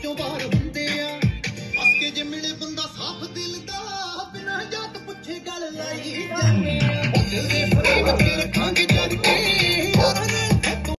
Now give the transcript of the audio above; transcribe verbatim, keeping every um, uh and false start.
ਵਿੱਚੋਂ ਬਾਹਰ ਹੁੰਦੇ ਆ ਹੱਸ ਕੇ ਜੇ ਮਿਲੇ ਬੰਦਾ ਸਾਫ ਦਿਲ ਦਾ ਬਿਨਾਂ ਜਾਤ ਪੁੱਛੇ ਗੱਲ ਲਾਈ ਜਾਂਦੇ ਆ ਦਿਲ ਦੇ ਫਰੇਮ ਚ ਰੱਖਾਂਗੇ